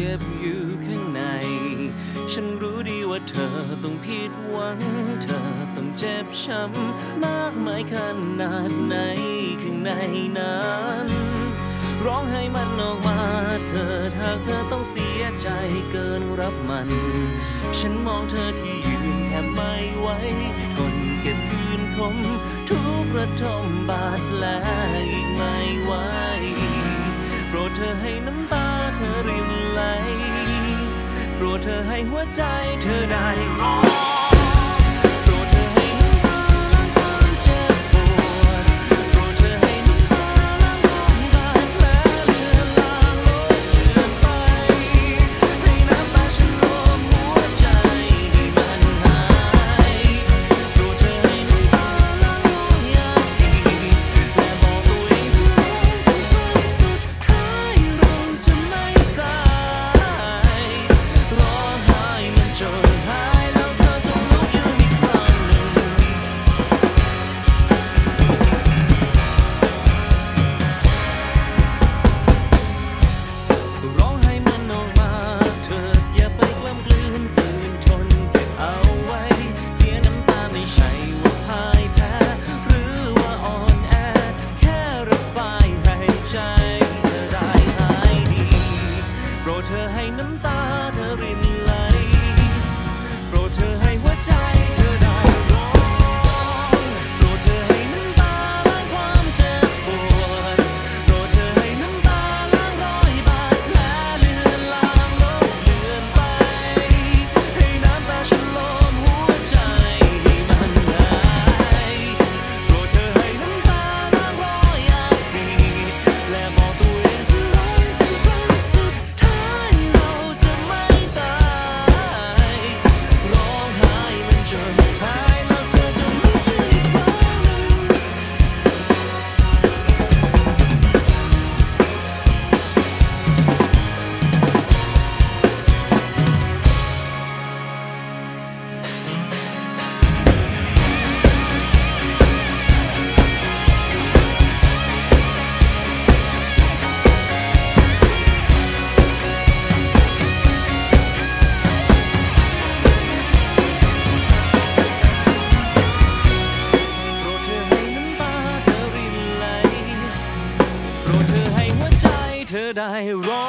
ก็บอยู่ข้างในฉันรู้ดีว่าเธอต้องผิดหวังเธอต้องเจ็บช้ำมากมายขนาดไหนข้างในนั้นร้องให้มันออกมาเธอหากเธอต้องเสียใจเกินรับมันฉันมองเธอที่ยืนแทบไม่ไหวทนเก็บคืนคมทุกระทมบาดแผลอีกไม่ไหวโปรดเธอให้น้ำตาเธอรินไหลโปรดเธอให้หัวใจเธอได้ร้องเธอให้น้ำตาเธอรินไหลโปรดเธอให้หัวใจเธอได้ร้องโปรดเธอให้น้ำตาล้างความเจ็บปวดโปรดเธอให้น้ำตาล้างรอยบาดแผลเลือนลางลบเลือนไปให้น้ำตาฉันลมหัวใจให้มันหายโปรดเธอให้น้ำตาล้างรอยอดีตและบอกตัวเองที่รักเป็นครั้งสุดท้ายเธอได้ร้อง